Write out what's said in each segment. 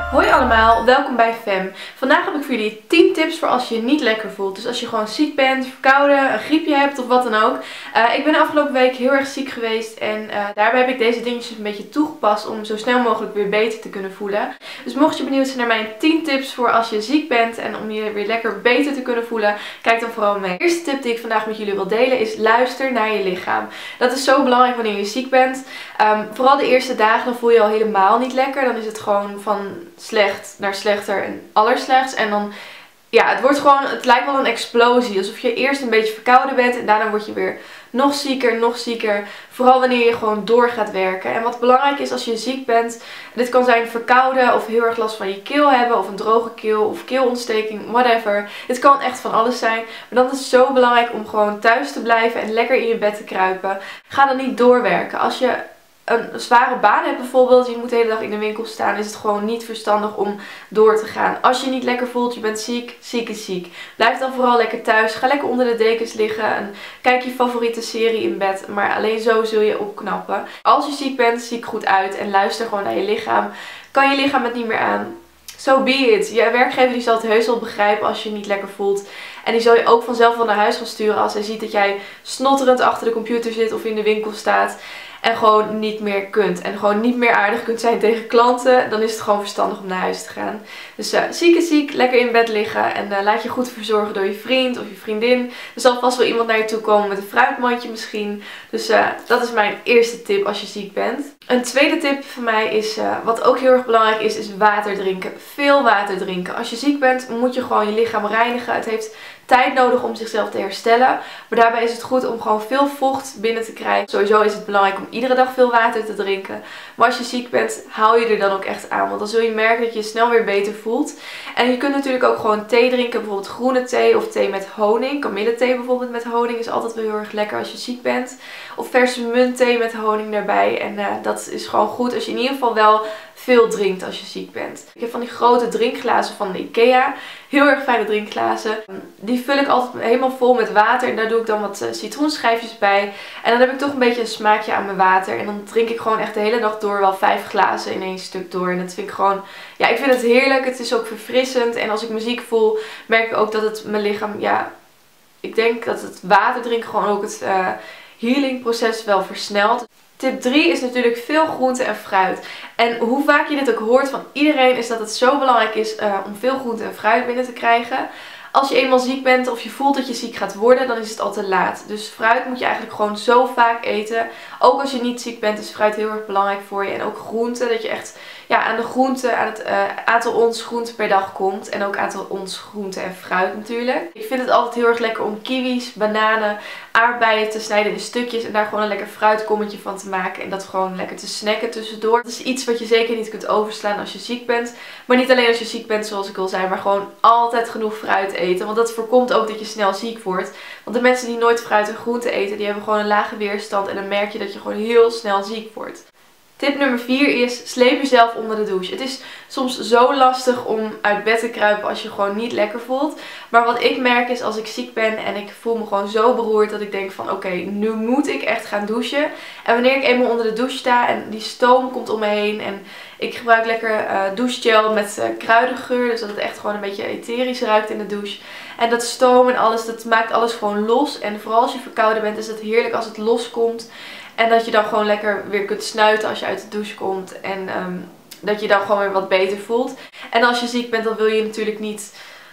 Hoi allemaal, welkom bij Fem. Vandaag heb ik voor jullie 10 tips voor als je je niet lekker voelt. Dus als je gewoon ziek bent, verkouden, een griepje hebt of wat dan ook. Ik ben de afgelopen week heel erg ziek geweest en daarbij heb ik deze dingetjes een beetje toegepast om zo snel mogelijk weer beter te kunnen voelen. Dus mocht je benieuwd zijn naar mijn 10 tips voor als je ziek bent en om je weer lekker beter te kunnen voelen, kijk dan vooral mee. De eerste tip die ik vandaag met jullie wil delen is luister naar je lichaam. Dat is zo belangrijk wanneer je ziek bent. Vooral de eerste dagen dan voel je al helemaal niet lekker. Dan is het gewoon van slecht naar slechter en allerslechts. En dan, ja, het lijkt wel een explosie. Alsof je eerst een beetje verkouden bent en daarna word je weer nog zieker, nog zieker. Vooral wanneer je gewoon door gaat werken. En wat belangrijk is als je ziek bent, dit kan zijn verkouden of heel erg last van je keel hebben of een droge keel of keelontsteking, whatever. Dit kan echt van alles zijn. Maar dan is het zo belangrijk om gewoon thuis te blijven en lekker in je bed te kruipen. Ga dan niet doorwerken. Als je een zware baan hebt bijvoorbeeld, je moet de hele dag in de winkel staan, is het gewoon niet verstandig om door te gaan. Als je niet lekker voelt, je bent ziek, ziek is ziek. Blijf dan vooral lekker thuis, ga lekker onder de dekens liggen en kijk je favoriete serie in bed, maar alleen zo zul je opknappen. Als je ziek bent, zie goed uit en luister gewoon naar je lichaam. Kan je lichaam het niet meer aan? So be it. Je werkgever die zal het heus wel begrijpen als je je niet lekker voelt. En die zal je ook vanzelf wel naar huis gaan sturen als hij ziet dat jij snotterend achter de computer zit of in de winkel staat. En gewoon niet meer kunt. En gewoon niet meer aardig kunt zijn tegen klanten. Dan is het gewoon verstandig om naar huis te gaan. Dus ziek is ziek. Lekker in bed liggen. En laat je goed verzorgen door je vriend of je vriendin. Er zal vast wel iemand naar je toe komen met een fruitmandje misschien. Dus dat is mijn eerste tip als je ziek bent. Een tweede tip van mij is, wat ook heel erg belangrijk is water drinken. Veel water drinken. Als je ziek bent moet je gewoon je lichaam reinigen. Het heeft tijd nodig om zichzelf te herstellen. Maar daarbij is het goed om gewoon veel vocht binnen te krijgen. Sowieso is het belangrijk om iedere dag veel water te drinken. Maar als je ziek bent, hou je er dan ook echt aan. Want dan zul je merken dat je je snel weer beter voelt. En je kunt natuurlijk ook gewoon thee drinken. Bijvoorbeeld groene thee of thee met honing. Kamillethee bijvoorbeeld met honing is altijd wel heel erg lekker als je ziek bent. Of verse muntthee met honing daarbij. En dat is gewoon goed als je in ieder geval wel veel drinkt als je ziek bent. Ik heb van die grote drinkglazen van de IKEA. Heel erg fijne drinkglazen. Die vul ik altijd helemaal vol met water. En daar doe ik dan wat citroenschijfjes bij. En dan heb ik toch een beetje een smaakje aan mijn water. En dan drink ik gewoon echt de hele dag door wel 5 glazen in één stuk door. En dat vind ik gewoon, ja, ik vind het heerlijk. Het is ook verfrissend. En als ik me ziek voel, merk ik ook dat het mijn lichaam, ja, ik denk dat het water drinken gewoon ook het healingproces wel versnelt. Tip 3 is natuurlijk veel groente en fruit. En hoe vaak je dit ook hoort van iedereen is dat het zo belangrijk is om veel groente en fruit binnen te krijgen. Als je eenmaal ziek bent of je voelt dat je ziek gaat worden, dan is het al te laat. Dus fruit moet je eigenlijk gewoon zo vaak eten. Ook als je niet ziek bent is fruit heel erg belangrijk voor je. En ook groente, dat je echt aan de groente, aan het aantal ons groente per dag komt. En ook aantal ons groente en fruit natuurlijk. Ik vind het altijd heel erg lekker om kiwis, bananen, aardbeien te snijden in stukjes. En daar gewoon een lekker fruitkommetje van te maken. En dat gewoon lekker te snacken tussendoor. Dat is iets wat je zeker niet kunt overslaan als je ziek bent. Maar niet alleen als je ziek bent zoals ik al zei, maar gewoon altijd genoeg fruit eten. Want dat voorkomt ook dat je snel ziek wordt. Want de mensen die nooit fruit en groente eten, die hebben gewoon een lage weerstand. En dan merk je dat je gewoon heel snel ziek wordt. Tip nummer 4 is, sleep jezelf onder de douche. Het is soms zo lastig om uit bed te kruipen als je gewoon niet lekker voelt. Maar wat ik merk is als ik ziek ben en ik voel me gewoon zo beroerd dat ik denk van oké, nu moet ik echt gaan douchen. En wanneer ik eenmaal onder de douche sta en die stoom komt om me heen en ik gebruik lekker douchegel met kruidengeur. Dus dat het echt gewoon een beetje etherisch ruikt in de douche. En dat stoom en alles, dat maakt alles gewoon los. En vooral als je verkouden bent is het heerlijk als het loskomt. En dat je dan gewoon lekker weer kunt snuiten als je uit de douche komt. En dat je dan gewoon weer wat beter voelt. En als je ziek bent dan wil je natuurlijk niet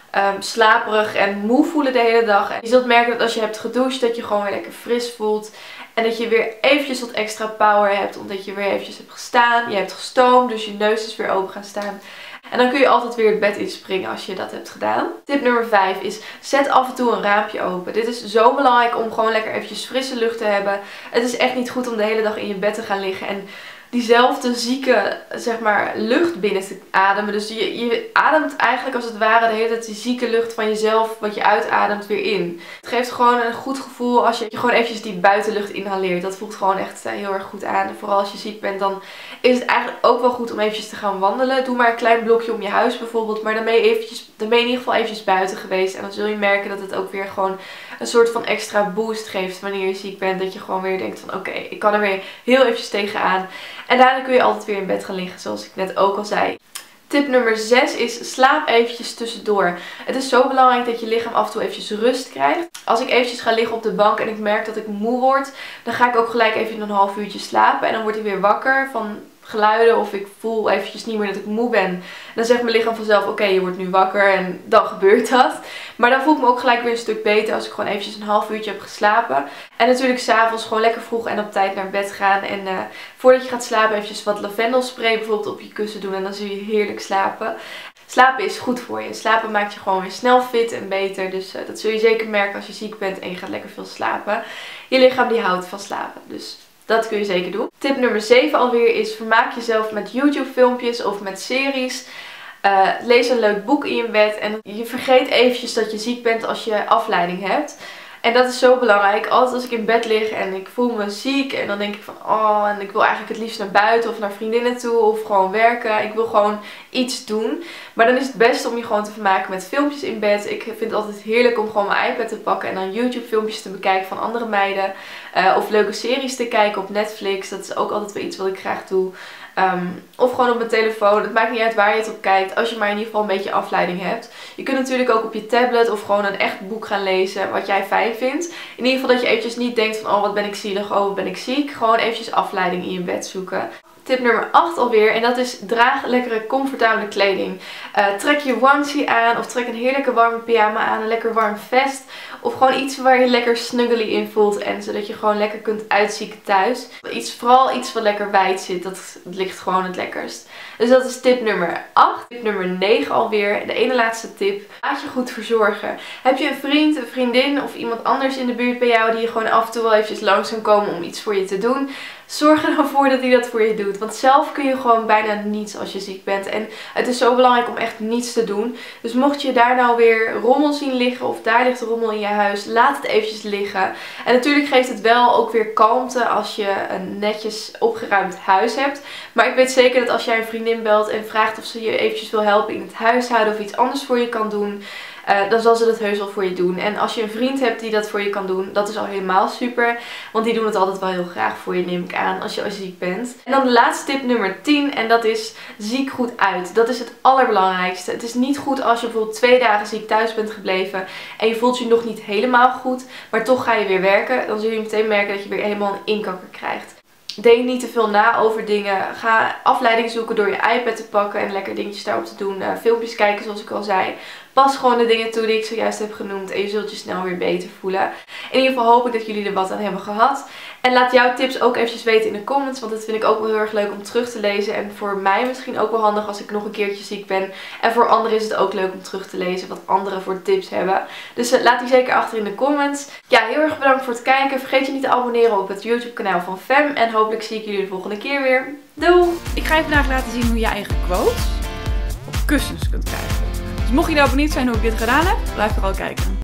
slaperig en moe voelen de hele dag. En je zult merken dat als je hebt gedoucht dat je gewoon weer lekker fris voelt. En dat je weer eventjes wat extra power hebt. Omdat je weer eventjes hebt gestaan. Je hebt gestoomd, dus je neus is weer open gaan staan. En dan kun je altijd weer het bed inspringen als je dat hebt gedaan. Tip nummer 5 is, zet af en toe een raampje open. Dit is zo belangrijk om gewoon lekker eventjes frisse lucht te hebben. Het is echt niet goed om de hele dag in je bed te gaan liggen en diezelfde zieke, zeg maar, lucht binnen te ademen. Dus je ademt eigenlijk als het ware de hele tijd die zieke lucht van jezelf, wat je uitademt, weer in. Het geeft gewoon een goed gevoel als je gewoon eventjes die buitenlucht inhaleert. Dat voelt gewoon echt heel erg goed aan. En vooral als je ziek bent, dan is het eigenlijk ook wel goed om eventjes te gaan wandelen. Doe maar een klein blokje om je huis bijvoorbeeld. Maar dan ben je in ieder geval eventjes buiten geweest. En dan zul je merken dat het ook weer gewoon een soort van extra boost geeft wanneer je ziek bent. Dat je gewoon weer denkt van oké, ik kan er weer heel eventjes tegenaan. En daarna kun je altijd weer in bed gaan liggen, zoals ik net ook al zei. Tip nummer 6 is slaap eventjes tussendoor. Het is zo belangrijk dat je lichaam af en toe eventjes rust krijgt. Als ik eventjes ga liggen op de bank en ik merk dat ik moe word, dan ga ik ook gelijk even een half uurtje slapen. En dan word ik weer wakker van geluiden of ik voel eventjes niet meer dat ik moe ben. En dan zegt mijn lichaam vanzelf, oké, je wordt nu wakker en dan gebeurt dat. Maar dan voel ik me ook gelijk weer een stuk beter als ik gewoon eventjes een half uurtje heb geslapen. En natuurlijk 's avonds gewoon lekker vroeg en op tijd naar bed gaan. En voordat je gaat slapen eventjes wat lavendelspray bijvoorbeeld op je kussen doen en dan zul je heerlijk slapen. Slapen is goed voor je. Slapen maakt je gewoon weer snel fit en beter. Dus dat zul je zeker merken als je ziek bent en je gaat lekker veel slapen. Je lichaam die houdt van slapen. Dus dat kun je zeker doen. Tip nummer 7 alweer is vermaak jezelf met YouTube filmpjes of met series. Lees een leuk boek in je bed en je vergeet eventjes dat je ziek bent als je afleiding hebt. En dat is zo belangrijk. Altijd als ik in bed lig en ik voel me ziek en dan denk ik van oh, en ik wil eigenlijk het liefst naar buiten of naar vriendinnen toe of gewoon werken. Ik wil gewoon iets doen. Maar dan is het beste om je gewoon te vermaken met filmpjes in bed. Ik vind het altijd heerlijk om gewoon mijn iPad te pakken en dan YouTube filmpjes te bekijken van andere meiden. Of leuke series te kijken op Netflix. Dat is ook altijd wel iets wat ik graag doe. Of gewoon op mijn telefoon. Het maakt niet uit waar je het op kijkt. Als je maar in ieder geval een beetje afleiding hebt. Je kunt natuurlijk ook op je tablet of gewoon een echt boek gaan lezen. Wat jij fijn vindt. In ieder geval dat je eventjes niet denkt van oh wat ben ik zielig. Oh wat ben ik ziek. Gewoon eventjes afleiding in je bed zoeken. Tip nummer 8 alweer. En dat is draag lekkere comfortabele kleding. Trek je onesie aan. Of trek een heerlijke warme pyjama aan. Een lekker warm vest. Of gewoon iets waar je lekker snuggly in voelt. En zodat je gewoon lekker kunt uitzieken thuis. Vooral iets wat lekker wijd zit. Dat ligt gewoon het lekkerst. Dus dat is tip nummer 8. Tip nummer 9 alweer. De ene laatste tip. Laat je goed verzorgen. Heb je een vriend, een vriendin of iemand anders in de buurt bij jou die je gewoon af en toe wel eventjes langs kan komen om iets voor je te doen? Zorg er dan voor dat hij dat voor je doet. Want zelf kun je gewoon bijna niets als je ziek bent. En het is zo belangrijk om echt niets te doen. Dus mocht je daar nou weer rommel zien liggen of daar ligt rommel in je huis, laat het eventjes liggen. En natuurlijk geeft het wel ook weer kalmte als je een netjes opgeruimd huis hebt. Maar ik weet zeker dat als jij een vriendin belt en vraagt of ze je eventjes wil helpen in het huishouden of iets anders voor je kan doen, dan zal ze dat heus wel voor je doen. En als je een vriend hebt die dat voor je kan doen, dat is al helemaal super. Want die doen het altijd wel heel graag voor je, neem ik aan, als je ziek bent. En dan de laatste tip nummer 10. En dat is ziek goed uit. Dat is het allerbelangrijkste. Het is niet goed als je bijvoorbeeld 2 dagen ziek thuis bent gebleven. En je voelt je nog niet helemaal goed. Maar toch ga je weer werken. Dan zul je meteen merken dat je weer helemaal een inkakker krijgt. Denk niet te veel na over dingen. Ga afleiding zoeken door je iPad te pakken en lekker dingetjes daarop te doen. Filmpjes kijken zoals ik al zei. Pas gewoon de dingen toe die ik zojuist heb genoemd en je zult je snel weer beter voelen. In ieder geval hoop ik dat jullie er wat aan hebben gehad. En laat jouw tips ook eventjes weten in de comments, want dat vind ik ook wel heel erg leuk om terug te lezen. En voor mij misschien ook wel handig als ik nog een keertje ziek ben. En voor anderen is het ook leuk om terug te lezen wat anderen voor tips hebben. Dus laat die zeker achter in de comments. Ja, heel erg bedankt voor het kijken. Vergeet je niet te abonneren op het YouTube kanaal van Fem. En hopelijk zie ik jullie de volgende keer weer. Doei! Ik ga je vandaag laten zien hoe je eigen quotes op kussens kunt krijgen. Dus mocht je nou benieuwd zijn hoe ik dit gedaan heb, blijf vooral kijken.